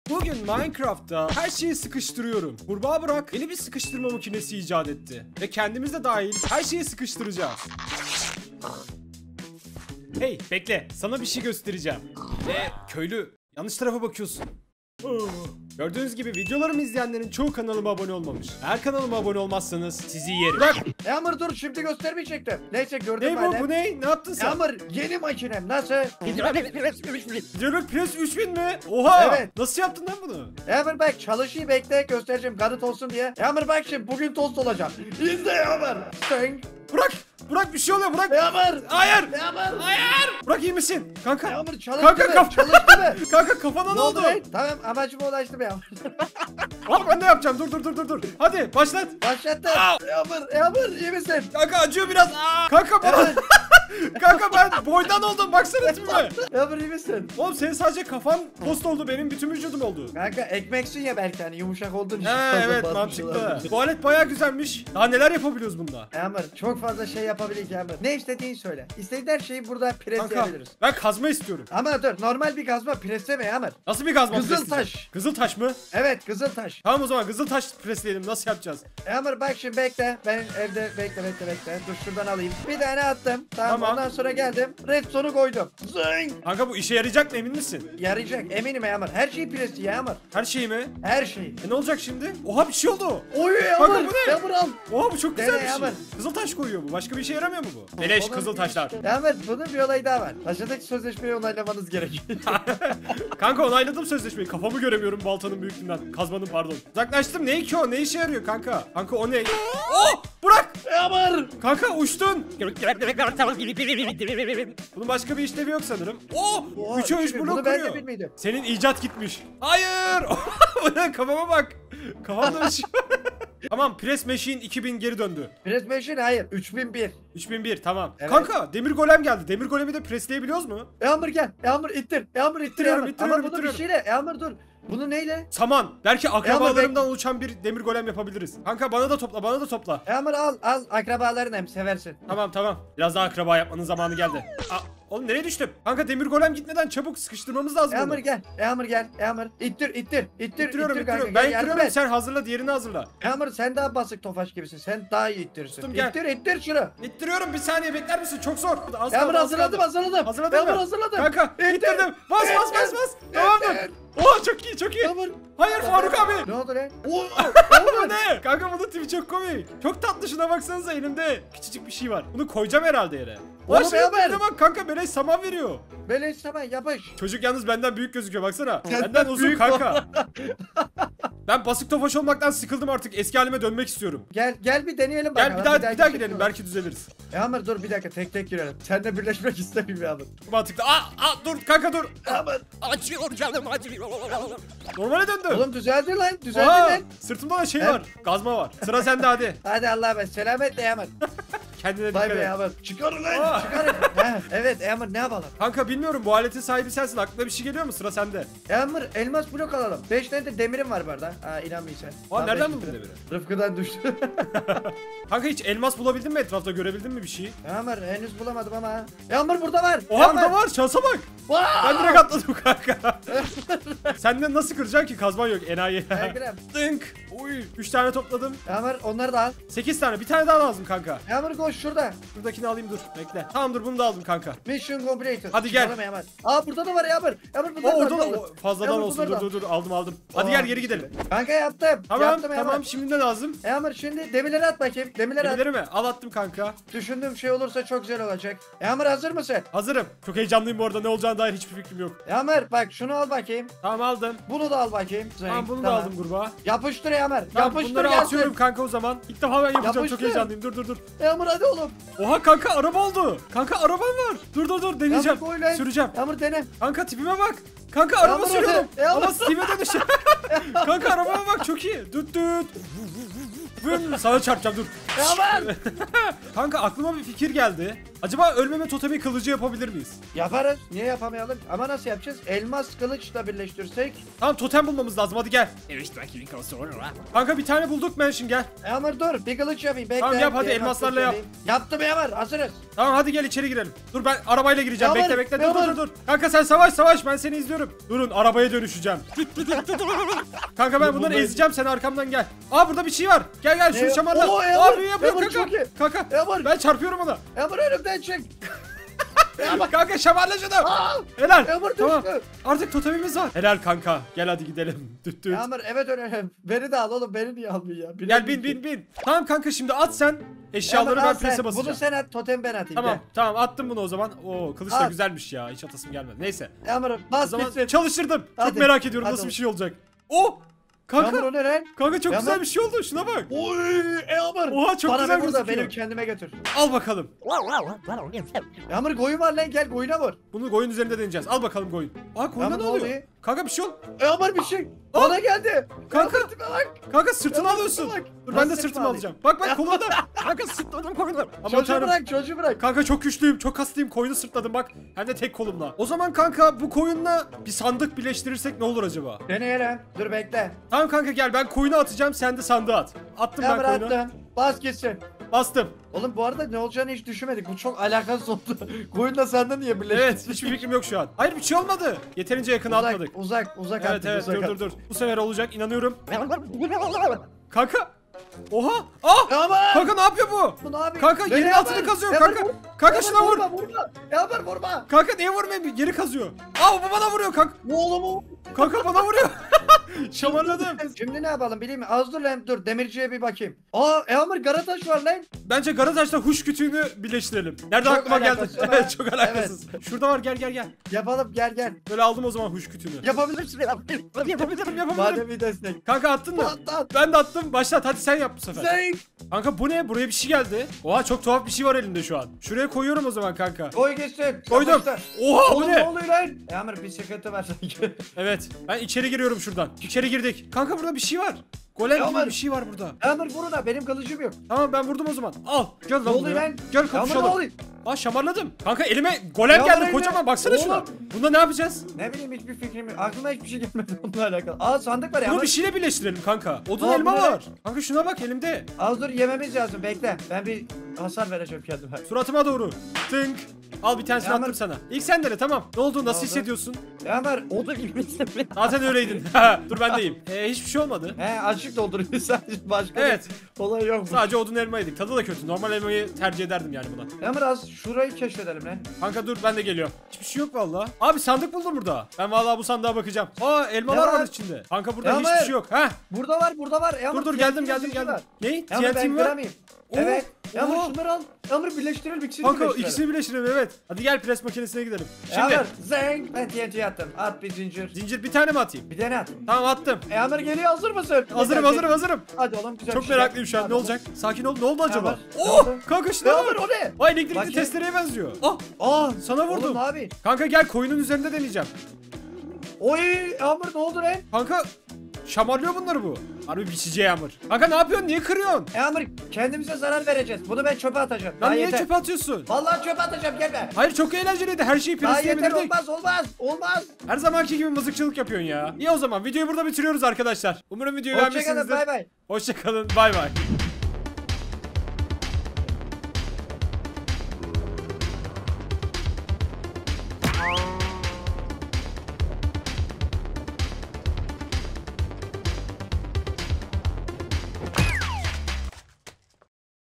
Bugün Minecraft'ta her şeyi sıkıştırıyorum. Kurbağa Burak yeni bir sıkıştırma makinesi icat etti. Ve kendimiz de dahil her şeyi sıkıştıracağız. Hey bekle, sana bir şey göstereceğim. Köylü, yanlış tarafa bakıyorsun. Gördüğünüz gibi videolarımı izleyenlerin çoğu kanalıma abone olmamış. Eğer kanalıma abone olmazsanız sizi yerim. Bırak! Yağmur dur, şimdi göstermeyecektim. Neyse gördüm Ne ben bu? Bu ne? Ne yaptın sen? Yağmur yeni makinem nasıl? Hidrolik Press 3000 mi? Oha! Evet. Nasıl yaptın lan bunu? Yağmur bak, çalışıyı bekle, göstereceğim kanıt olsun diye. Yağmur bak, şimdi bugün tost olacak. İzle Yağmur. Sen. Bırak! Bırak, bir şey oluyor, bırak! Yağmur. Hayır! Yağmur. Hayır! Bırak, iyi misin? Kanka! Yağmur çalıştı Kanka, mı? Çalıştı mı? Kanka kafana ne oldu? lan? Tamam, amacıma ulaştım Yağmur. Al, ben de yapacağım. Dur. Hadi başlat. Başlattım. Yağmur iyi misin? Kanka acıyor biraz. Kanka bana. Yağmur. Kanka ben boydan oldum. Baksana tipime. Yağmur iyi misin? Oğlum senin sadece kafan post oldu. Benim bütün vücudum oldu. Kanka ekmeksin ya, belki hani yumuşak olduğun için. He fazla evet, basmış mantıklı. olabilir. Bu alet bayağı güzelmiş. Daha neler yapabiliyoruz bununla? Yağmur çok fazla şey yapabiliriz Yağmur. Ne istediğini söyle. İstediğin her şeyi burada Kanka presleyebiliriz. ben kazma istiyorum. Ama dur, normal bir kazma presleme Yağmur. Nasıl bir kazma Kızıl presleyeceğim? taş. Kızıl taş mı? Evet, kızıl taş. Tamam o zaman kızıl taş presleyelim. Nasıl yapacağız? Yağmur bak şimdi bekle. Ben evde bekle. Dur şuradan alayım. Bir tane attım. Tamam. Ondan sonra geldim. Redstone'u koydum. Zing. Kanka bu işe yarayacak mı, emin misin? Yarayacak eminim Yağmur. Her şeyi presli Yağmur. Her şeyi mi? Her şeyi. Ne olacak şimdi? Oha, bir şey oldu. Oy Kanka, Yağmur. bu ne? Yağmur al. Oha, bu çok Dene güzel bir şey. Yağmur. Kızıl taş koyuyor bu. Başka bir işe yaramıyor mu bu? Beleş Onun kızıl bir taşlar. işte. Yağmur bunun bir olayı daha var. Aşağıdaki sözleşmeyi onaylamanız gerekiyor. Kanka onayladım sözleşmeyi. Kafamı göremiyorum baltanın büyüklüğünden. Kazmanın, pardon. Uzaklaştım. Ne ki o? Ne işe yarıyor kanka? Kanka o ne? Oh! Bırak! Yağmur. Kanka uçtun. Bunun başka bir işlevi yok sanırım. Oh! Oha, 3'e 3 bunu blok ben de kuruyor. bilmiyordum. Senin icat gitmiş. Hayır! Bu ne? Kafama bak. Kafamda bir şey. Tamam, Press Machine 2000 geri döndü. Press machine hayır. 3001. 3001 tamam. Evet. Kanka demir golem geldi. Demir golemi de presleyebiliyoruz mu? Yağmur gel. Yağmur ittir. Yağmur ittir. İttiriyorum, Yağmur. ittiriyorum, Ama bunu bir ittiriyorum. şeyle. Yağmur dur. Bunu neyle? Saman. Belki akrabalarımdan oluşan bir demir golem yapabiliriz. Kanka bana da topla. Yağmur al akrabaların hem seversin. Tamam. Biraz daha akraba yapmanın zamanı geldi. Oğlum nereye düştüm? Kanka demir golem gitmeden çabuk sıkıştırmamız lazım Yağmur onu. gel. Yağmur. İttir. İttiriyorum. kanka. Ben Gel, yardım ittiriyorum, et. sen hazırla, diğerini hazırla. Yağmur sen daha basık tofaş gibisin. Sen daha iyi ittirirsin. Tuttum, gel. İttir şunu. İttiriyorum, bir saniye bekler misin? Çok zor. Az Yağmur kaldı, az hazırladım. kaldı. Hazırladın Yağmur mı? hazırladım. Kanka ittirdim. Bas. Tamamdır. İttir. Oha çok iyi. Yağmur. Hayır Faruk abi. Ne oldu lan? Bu ne? Kanka bunun tipi çok komik. Çok tatlı, şuna baksanıza, elimde küçücük bir şey var. Bunu koyacağım herhalde yere. Oğlum, Şunun Yağmur. tipine bak kanka, beleş saman veriyor. Beleş tamam yapış. Çocuk yalnız benden büyük gözüküyor, baksana. Senden Benden uzun büyük kanka. Ben basık tofaş olmaktan sıkıldım artık. Eski halime dönmek istiyorum. Gel bir deneyelim bakalım. Gel bir daha girelim, girelim. belki düzeliriz. Yağmur dur bir dakika, tek girelim. Seninle birleşmek istemiyorum Yağmur. Mantıklı. Dur kanka dur. Yağmur. Acıyor canım acıyor. Normale döndü. Oğlum düzeldi lan. Aa, sırtımda da şey var. Gazma var. Sıra sende hadi. Hadi Allah'a emanet. Selametle Yağmur. Kendine dikkat Vay be et. Yağmur. Çıkarın Aa. lan. Çıkarın. Evet Yağmur, ne yapalım? Kanka bilmiyorum, bu aletin sahibi sensin. Aklına bir şey geliyor mu? Sıra sende. Yağmur elmas blok alalım. 5 tane de demirim var bu arada. İnanmıyorsan. Nereden buldun demiri? Rıfkı'dan düştü. Kanka hiç elmas bulabildin mi etrafta? Görebildin mi bir şey? Yağmur henüz bulamadım ama. Yağmur burada var. Oha, Yağmur. burada var. Şansa bak. Ben direkt atladım kanka. Senden nasıl kıracaksın ki? Kazman yok enayi. Ekrem. Dınk. Uy, 3 tane topladım. Yağmur onları da al. 8 tane. Bir tane daha lazım kanka. Yağmur koş şurada. Buradakini alayım, dur. Bekle. Tamam dur, bunu da aldım kanka. Mission completed. Hadi gel. Çıkalım Yağmur. Burada da var Yağmur. Yağmur burada Orada var. da fazladan Yağmur, olsun. bunları Dur aldım. Hadi Aa, gel geri gidelim. Kanka yaptım. Tamam Yaptım tamam, Yağmur. şimdi ne lazım? Yağmur şimdi demirleri at bakayım. Demirleri at. Demirleri mi? Al, attım kanka. Düşündüğüm şey olursa çok güzel olacak. Yağmur hazır mısın? Hazırım. Çok heyecanlıyım bu arada, ne olacağına dair hiçbir fikrim yok. Yağmur bak şunu al bakayım. Tamam aldım. Bunu da al bakayım. Tamam bunu da aldım kurbağa. Yapıştır Yağmur. Tamam, Yapıştır bunları gelsin. atıyorum kanka o zaman. İlk defa ben yapacağım, çok Yapıştır. heyecanlıyım. Dur. Yağmur hadi oğlum. Oha kanka, araba oldu. Kanka arabam var. Dur deneyeceğim. Yağmur koy lan. Süreceğim. Yağmur dene. Kanka tipime bak. Kanka araba Yağmur sürüyorum. hadi. Yağmur. Ama Steve'e dönüşüyor. Kanka arabama bak, çok iyi. Düt. Vın, sana çarpacağım dur. Yağmur. Kanka aklıma bir fikir geldi. Acaba ölmeme totemi kılıcı yapabilir miyiz? Yaparız. Niye yapamayalım? Ama nasıl yapacağız? Elmas kılıçla birleştirsek. Tamam totem bulmamız lazım hadi gel. Kanka bir tane bulduk Mention gel. Yağmur dur bir kılıç yapayım. Bekle. Tamam, yap, hadi, Bir elmas elmaslarla kılıç yap. yapayım. Yaptım Yağmur, hazırız. Tamam hadi gel içeri girelim. Dur ben arabayla gireceğim. Yağmur, Bekle dur Yağmur. dur. Kanka sen savaş ben seni izliyorum. Durun arabaya dönüşeceğim. Kanka ben bunları ezeceğim, sen arkamdan gel. Aa burada bir şey var. Gel şunu Ne? şamarla. Oo, Aa Yağmur, büyü yapıyor Yağmur çok iyi. Kanka Yağmur. ben çarpıyorum ona. Yağmur önümden çık. Yağmur. Kanka şamarla şunu. Aa, Helal. Yağmur Tamam. düştü. Artık totemimiz var. Helal kanka. Gel hadi gidelim. Düt. Yağmur evet önemli. Beni de al oğlum, beni niye almıyor ya? Gel bin. Tamam kanka şimdi at sen. Eşyaları Yağmur, ben al sen. prese basacağım. Bunu sen at, totem ben atayım. Tamam Gel. tamam attım bunu o zaman. Oo kılıç da At. güzelmiş ya. Hiç atasım gelmedi. Neyse. Yağmur O bas zaman bitsin. çalıştırdım. Çok Hadi. merak ediyorum Hadi nasıl bir oğlum. şey olacak. Oh! Kanka, Yağmur o ne lan? kanka çok Yağmur. güzel bir şey oldu. Şuna bak. Oy Yağmur. Oha, çok Bana güzel ver burada, gözüküyor. benim kendime götür. Al bakalım. Yağmur koyun var lan, gel koyuna vur. Bunu koyun üzerinde deneyeceğiz. Al bakalım koyun. Aa koyuna Yağmur, ne ne oluyor? oluyor? Kanka bir şey ol. Yağmur bir şey. Aa. Bana geldi. Kanka. Yağmur tipe bak. Kanka sırtını Yağmur, alıyorsun. bak. Dur Nasıl ben de sırtımı sırtımı alayım? alacağım. Bak koluna da. Kanka sırtladım koyunu. Aman Çocuğu tanrım. bırak, çocuğu bırak. Kanka çok güçlüyüm, çok kaslıyım. Koyunu sırtladım bak. Hem de tek kolumla. O zaman kanka bu koyunla bir sandık birleştirirsek ne olur acaba? Deneyelim. Dur bekle. Tamam kanka gel ben koyunu atacağım, sen de sandığı at. Attım Yağmur ben koyunu. attım. Bas gitsin. Bastım. Oğlum bu arada ne olacağını hiç düşünmedik. Bu çok alakasız oldu. Koyunla senden niye birleştin? Evet hiçbir fikrim yok şu an. Hayır bir şey olmadı. Yeterince yakına atmadık. Uzak Evet attık, evet uzak dur. Bu sefer olacak inanıyorum. Kanka. Kanka. Oha. Ah. Yağmur. Kanka ne yapıyor bu? Bu ne yapıyor? Kanka Nereye yerin altını Yağmur? kazıyor Yağmur, kanka. vur. Kanka Yağmur, şuna vur. Vurma. Yağmur vurma. Kanka niye vurmayayım? Geri kazıyor. Aa bu bana vuruyor kanka. Oğlum o. Kanka bana vuruyor. Şamarladım. Şimdi ne yapalım bileyim mi? Az dur lan, dur demirciye bir bakayım. Aa Yağmur Garataş var lan. Bence Garataş'ta huş kütüğünü birleştirelim. Nerede Çok aklıma geldi? alakasız ama- Evet çok alakasız. Şurada var gel. Yapalım gel. Böyle aldım o zaman huş kütüğünü. Yapabilirsin. Yapabilirim. Madem bir destek. Kanka attın mı? At. Ben de attım. Başlat hadi sen yap bu sefer. Sen. Kanka bu ne? Buraya bir şey geldi. Oha çok tuhaf bir şey var elimde şu an. Şuraya koyuyorum o zaman kanka. Koy gitsin. Koydum. Yapıştır. Oha bu Oğlum ne ne? oluyor lan? Yağmur bir sıkıntı var sanki. Evet. Ben içeri giriyorum şuradan. İçeri girdik. Kanka burada bir şey var. Golem gibi Yağmur. bir şey var burada. Yağmur vurun ha, benim kılıcım yok. Tamam ben vurdum o zaman. Al. Gel Ne lan oluyor buraya. lan? Gel Yağmur ne kapışalım. oluyor? Aa şamarladım. Kanka elime golem Yağmur geldi elime- kocaman. Baksana şuna. Oğlum. Bunda ne yapacağız? Ne bileyim hiçbir fikrim yok. Aklıma hiçbir şey gelmedi onunla alakalı. Aa sandık var Bunu Yağmur. bir şeyle birleştirelim kanka. Odun Aa, elma bu ne? var. Kanka şuna bak elimde. Az dur yememiz lazım, bekle. Ben bir hasar vereceğim kendime. Suratıma doğru. Tınk. Al bir tanesini Yağmur. attım sana. İlk sen dene tamam. Ne oldu? Nasıl oldu? hissediyorsun? Yağmur. O da bilmesin. Zaten öyleydin. Dur ben deyim. Hiçbir şey olmadı. He açık dolduruyor sadece, başka Evet. bir olay yok mu? Sadece odun elma yedik. Tadı da kötü. Normal elmayı tercih ederdim yani buna. Yağmur az şurayı keşfedelim lan. Kanka dur ben de geliyorum. Hiçbir şey yok valla. Abi sandık buldum burada. Ben valla bu sandığa bakacağım. Aa elmalar Ne var var? içinde. Kanka burada Yağmur. hiçbir şey yok. Heh. Burada var. Yağmur, Dur TNT geldim. birleştirici var. Ne? Yağmur ben TNT mi var? kıramayayım. Oo, Evet. Yağmur oo. şunları al. Yağmur birleştirelim, ikisini Kanka birleştirelim. ikisini birleştirelim evet. Hadi gel pres makinesine gidelim. Şimdi Yağmur zeng. Ben TNT attım. At bir zincir. zincir bir tane mi atayım? Bir tane at. Tamam attım. Yağmur geliyor, hazır mısın? Hazırım. Hadi oğlum güzel Çok bir şey meraklıyım yap. şu an. Hadi Ne oğlum. olacak? Sakin ol. Ne oldu acaba? Yağmur, Oh! ne oldu? Kanka şuna Yağmur bak. o ne? Vay elektrikli Bakayım. testereye benziyor. Ah! Aa Sana vurdum. Oğlum abi. Kanka gel koyunun üzerinde deneyeceğim. Oy Yağmur ne oldu lan? Kanka şamarlıyor bunları bu. Harbi biçici Yağmur. Kanka ne yapıyorsun? Niye kırıyorsun? Yağmur kendimize zarar vereceğiz. Bunu ben çöpe atacağım. Lan Daha niye yeter. çöpe atıyorsun? Vallahi çöpe atacağım, gelme. Hayır çok eğlenceliydi. Her şeyi Daha yeter, presleyebilirdik. olmaz. Her zamanki gibi mızıkçılık yapıyorsun ya. İyi o zaman videoyu burada bitiriyoruz arkadaşlar. Umarım videoyu Hoşçakalın, beğenmişsinizdir. bay bay. Hoşçakalın. Bay bay.